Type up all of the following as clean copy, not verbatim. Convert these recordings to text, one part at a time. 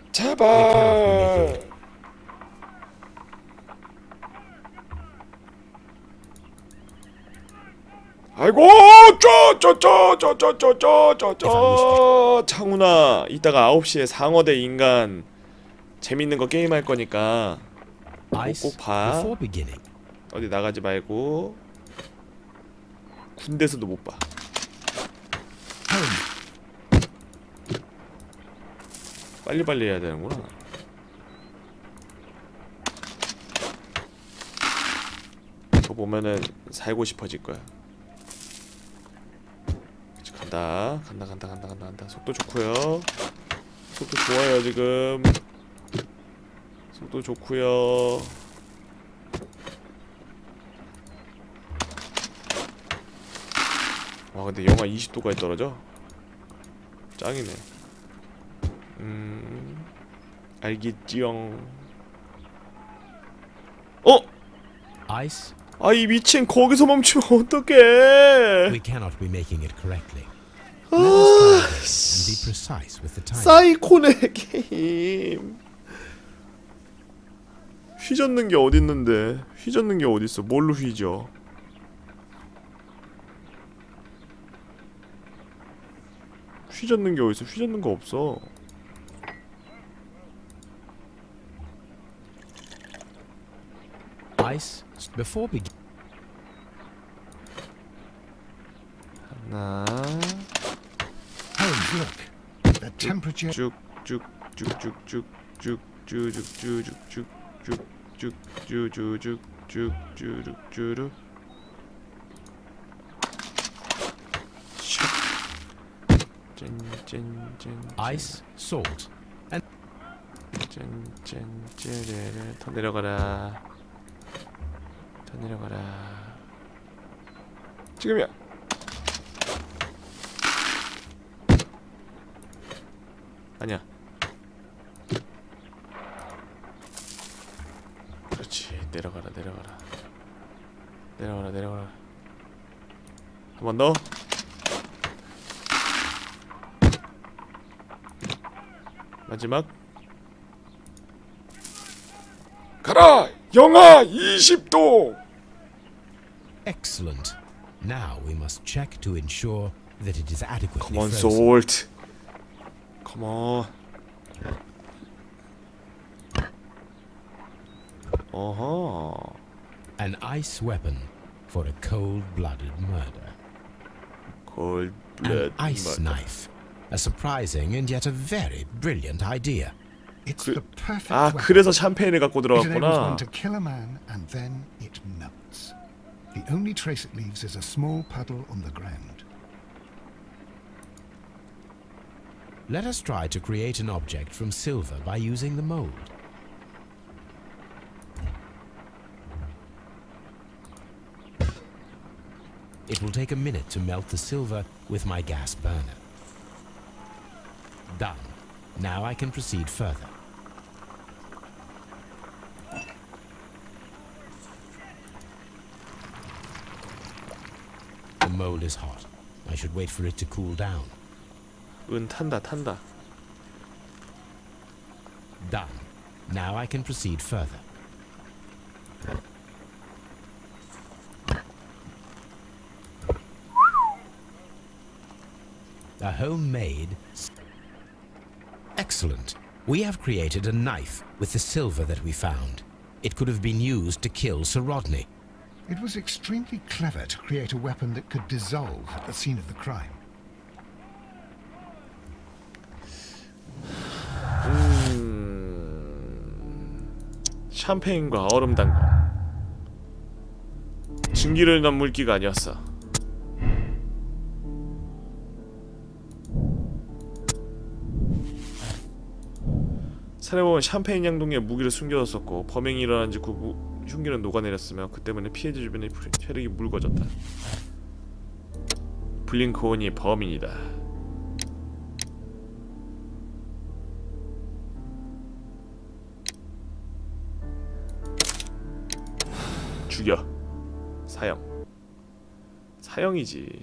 제발. 아이고, 창훈아, 이따가 9시에 상어대 인간 재밌는 거 게임할 거니까 꼭 봐. 어디 나가지 말고. 군대에서도 못 봐. 빨리빨리 해야 되는구나. 그거 보면은 살고 싶어질 거야. 간다. 속도 좋고요. 속도 좋아요 지금. 속도 좋고요. 와 근데 영하 20도까지 떨어져? 짱이네. 알겠지영. 어? Ice? 아 이 미친 거기서 멈추면 어떡해. We cannot be making it correctly. 아, And be precise with the time. 사이코네 게임. 휘젓는 게 어딨는데. 휘젓는 게 어딨어. 뭘로 휘져. 휘젓는 게 어딨어. 휘젓는 거 없어. Ice before begin. 하나. Holmes, look. The temperature. 쭉쭉쭉쭉쭉쭉쭉쭉쭉쭉쭉쭉쭉쭉쭉쭉. 짠짠짠. Ice, salt, and 짠짠짜레레. 더 내려가라. 더 내려가라. 지금이야. 아니야. 그렇지. 내려가라. 내려가라. 한 번 더. 마지막. 가라! 영하 20도! excellent. Now we must check to ensure that it is adequately Come on, frozen. salt. Come on. Uh-huh. An ice weapon for a cold-blooded murder. Cold-blooded An ice murder. knife. A surprising and yet a very brilliant idea. It's the perfect 아, weapon. 그래서 샴페인을 갖고 It enables 들어갔구나. one to kill a man and then it melts. The only trace it leaves is a small puddle on the ground. Let us try to create an object from silver by using the mold. It will take a minute to melt the silver with my gas burner. Done. Now I can proceed further. The mold is hot. I should wait for it to cool down. 은 탄다. Done. Now I can proceed further. A homemade... Excellent. We have created a knife with the silver that we found. It could have been used to kill Sir Rodney. It was extremely clever to create a weapon that could dissolve at the scene of the crime. 샴페인과 얼음 단거. 증기를 넣은 물기가 아니었어. 살해범은 샴페인 양동이에 무기를 숨겨뒀었고 범행이 일어난 직후 흉기는 녹아내렸으며 그 때문에 피해자 주변의 혈액이 묽어졌다. 블링크온이 범인이다. 죽여. 사형. 사형이지.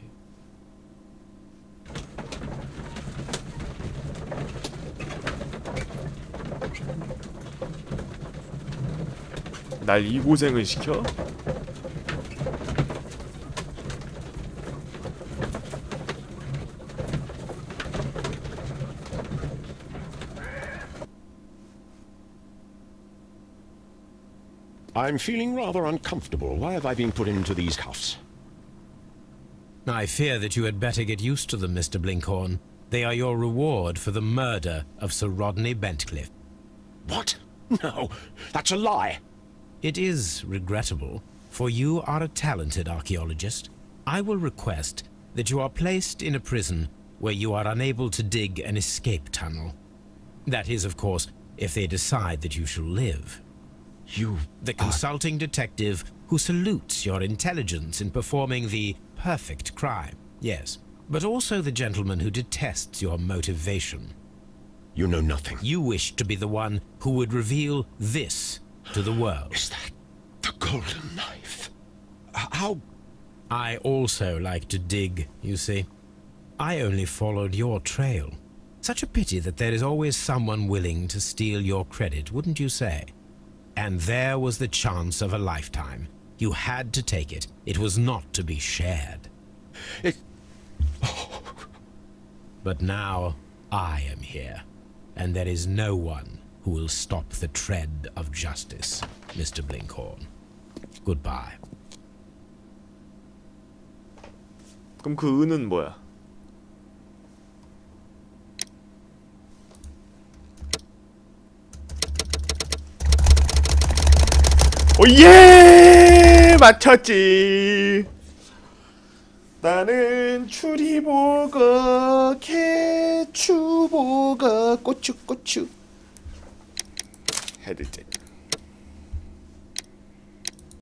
날 이 고생을 시켜? I'm feeling rather uncomfortable. Why have I been put into these cuffs? I fear that you had better get used to them, Mr. Blinkhorn. They are your reward for the murder of Sir Rodney Bentcliffe. What? No, that's a lie. It is regrettable, for you are a talented archaeologist. I will request that you are placed in a prison where you are unable to dig an escape tunnel. That is, of course, if they decide that you shall live. The consulting detective who salutes your intelligence in performing the perfect crime, yes, but also the gentleman who detests your motivation. You know nothing. You wish to be the one who would reveal this to the world. Is that the golden knife? How? I also like to dig, you see. I only followed your trail. Such a pity that there is always someone willing to steal your credit, wouldn't you say? And there was the chance of a lifetime. You had to take it. It was not to be shared. But now I am here, and there is no one who will stop the tread of justice, Mr. Blinkhorn. Goodbye. 그럼 그 은은 뭐야? 오예! 맞췄지. 나는 추리보거 개추보거 고추 헤드제.